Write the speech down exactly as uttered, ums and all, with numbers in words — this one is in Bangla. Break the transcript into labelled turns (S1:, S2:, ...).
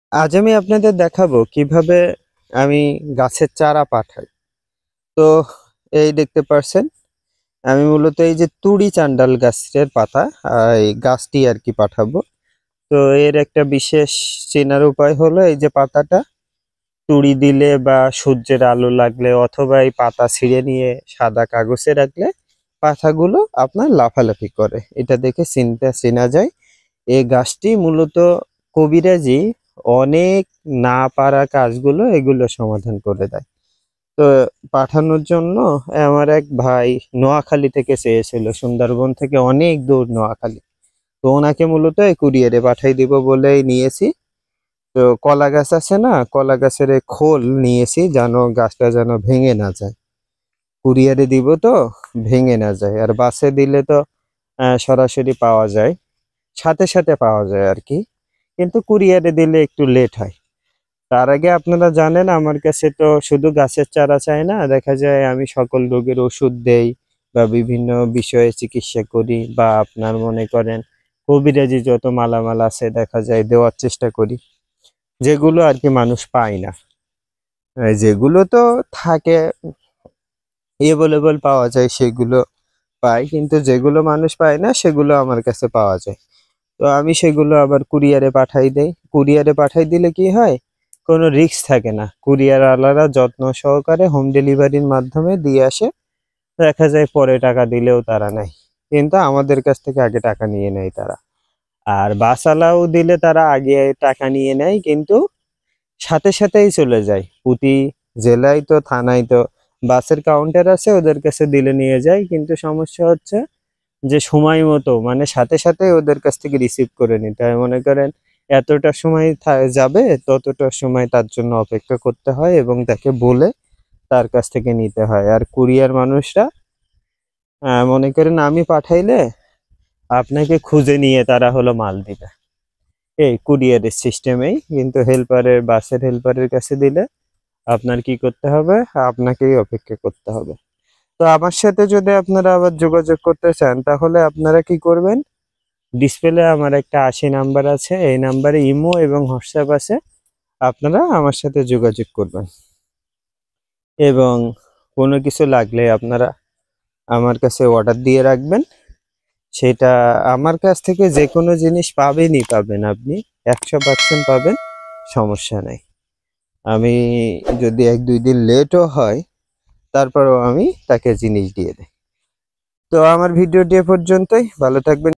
S1: আজ আমি আপনাদের দেখাবো কিভাবে আমি গাছের চারা পাঠাই। তো এই দেখতে পারছেন আমি মূলত এই যে তুড়ি চান্ডাল গাছের পাতা আহ, এই গাছটি আর কি পাঠাবো। তো এর একটা বিশেষ চেনার উপায় হলো এই যে পাতাটা তুড়ি দিলে বা সূর্যের আলো লাগলে অথবা এই পাতা ছিঁড়ে নিয়ে সাদা কাগজে রাখলে পাতাগুলো আপনার লাফালাফি করে, এটা দেখে চিনতে চেনা যায়। এই গাছটি মূলত কবিরাজি অনেক না পারা কাজগুলো এগুলো সমাধান করে দেয়। তো পাঠানোর জন্য আমার এক ভাই নোয়াখালী থেকে চেয়েছিল, সুন্দরবন থেকে অনেক দূর নোয়াখালী। তো ওনাকে মূলত এই কুরিয়ারে পাঠাই দিব বলেই নিয়েছি। তো কলা গাছ আছে না, কলা গাছের এই খোল নিয়েছি যেন গাছটা যেন ভেঙে না যায়। কুরিয়ারে দিব তো ভেঙে না যায়, আর বাসে দিলে তো আহ, সরাসরি পাওয়া যায়, সাথে সাথে পাওয়া যায় আর কি। কিন্তু কুরিয়ারে দিলে একটু লেট হয়। তার আগে আপনারা জানেন আমার কাছে তো শুধু গাছের চারা চাই না, দেখা যায় আমি সকল রোগের ওষুধ দেই বা বিভিন্ন বিষয়ে চিকিৎসা করি, বা আপনার মনে করেন কবিরাজি যত মালামাল আছে দেখা যায় দেওয়ার চেষ্টা করি, যেগুলো আর কি মানুষ পায় না। এই যেগুলো তো থাকে এভেলেবল পাওয়া যায় সেগুলো পাই, কিন্তু যেগুলো মানুষ পায় না সেগুলো আমার কাছে পাওয়া যায়। তো আমি সেগুলো আবার কুরিয়ারে পাঠাই দেই। কুরিয়ারে পাঠাই দিলে কি হয়, কোনো রিস্ক থাকে না, কুরিয়ার আলারা যত্ন সহকারে হোম ডেলিভারির মাধ্যমে দিয়ে আসে। দেখা যায় পরে টাকা দিলেও তারা নেয়, কিন্তু আমাদের কাছ থেকে আগে টাকা নিয়ে নেয় তারা। আর বাসওয়ালাও দিলে তারা আগে টাকা নিয়ে নেয়, কিন্তু সাথে সাথেই চলে যায়। প্রতি জেলায় তো থানায় তো বাসের কাউন্টার আছে, ওদের কাছে দিলে নিয়ে যায়, কিন্তু সমস্যা হচ্ছে যে সময় মতো মানে সাথে সাথে ওদের কাছ থেকে রিসিভ করে নিতে হয়। মনে করেন এতটা সময় থা- যাবে, ততটা সময় তার জন্য অপেক্ষা করতে হয় এবং তাকে বলে তার কাছ থেকে নিতে হয়। আর কুরিয়ার মানুষরা আহ, মনে করেন আমি পাঠাইলে আপনাকে খুঁজে নিয়ে তারা হলো মাল দিবে, এই কুরিয়ারের সিস্টেমেই। কিন্তু হেল্পারের বাসের হেল্পারের কাছে দিলে আপনার কি করতে হবে, আপনাকেই অপেক্ষা করতে হবে। তো আমার সাথে যদি আপনারা আবার যোগাযোগ করতে চান তাহলে আপনারা কি করবেন, ডিসপ্লে আমার একটা আশি নাম্বার আছে, এই নাম্বারে ইমো এবং হোয়াটসঅ্যাপ আছে, আপনারা আমার সাথে যোগাযোগ করবেন। এবং কোনো কিছু লাগলে আপনারা আমার কাছে অর্ডার দিয়ে রাখবেন। সেটা আমার কাছ থেকে যে কোনো জিনিস পাবেনই পাবেন, আপনি একশো পার্সেন্ট পাবেন, সমস্যা নেই। আমি যদি এক দুই দিন লেটও হয় তারপরেও আমি তাকে জিনিস দিয়ে দিই। তো আমার ভিডিওটি এ পর্যন্তই, ভালো থাকবেন।